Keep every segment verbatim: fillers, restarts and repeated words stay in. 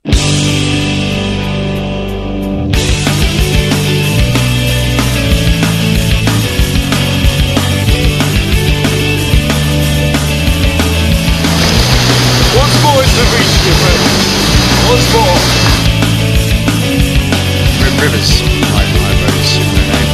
Once more is the reach, dear friends. Once more. Rivers, my, my very similar name.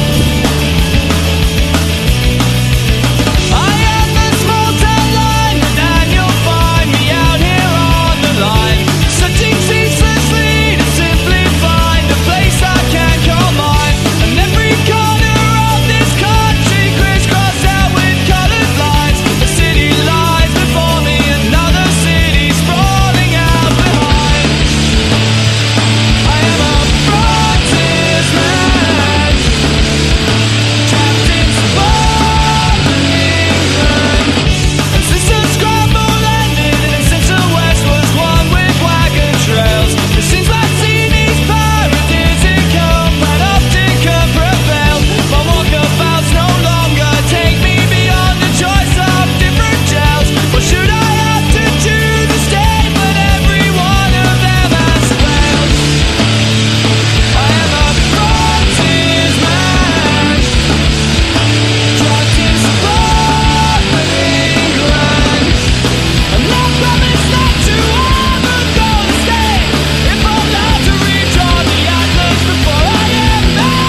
I am the small town line, and you'll find me out here on the line, searching ceaselessly to simply find a place I can call mine. And every corner of this country crisscrossed out with coloured lines. The city lies before me, another city sprawling out behind. I am a frontiersman, trapped in suburban England. And since the scramble ended, and since the West was one with wagon trails, it seems like Sydney's paradisiacal panopticon prevailed. My walkabouts no longer take me beyond the choice of different jails. Or should I have to choose a state when every one of them has failed? I am a frontiersman, trapped in suburban England. And I promise not to ever go to stay if I'm allowed to redraw the atlas before I am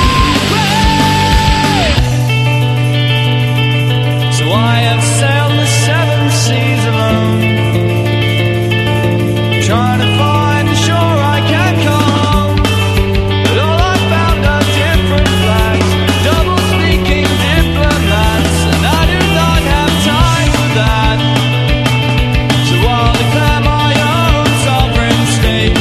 married. So I have sailed the seven seas alone, trying to find a shore I can call home. But all I found are different flags, double-speaking diplomats, and I do not have time for that. So I'll declare my own sovereign state,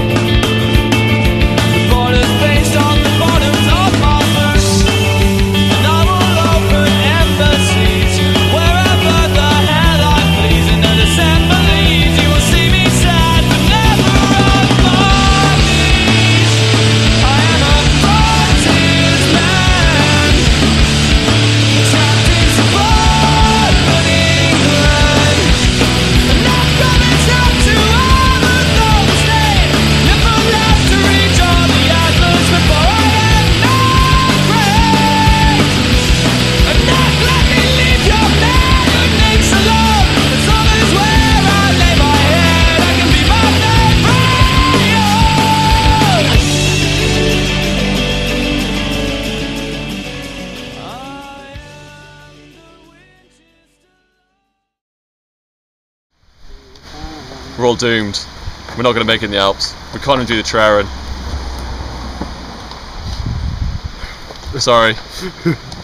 the borders based on the bottoms of my boots, and I will open embassies wherever the hell I please. In an assemblies you will see me sad, but never on my knees. I am a frontiersman, trapped in suburban England. And I promise not to ever go to stay if I'm allowed to redraw the atlas before I am married. And not let me leave your man who makes a love, as long as where I lay my head I can be my name We're all doomed. We're not going to make it in the Alps. We can't even do the Tryweryn. Sorry.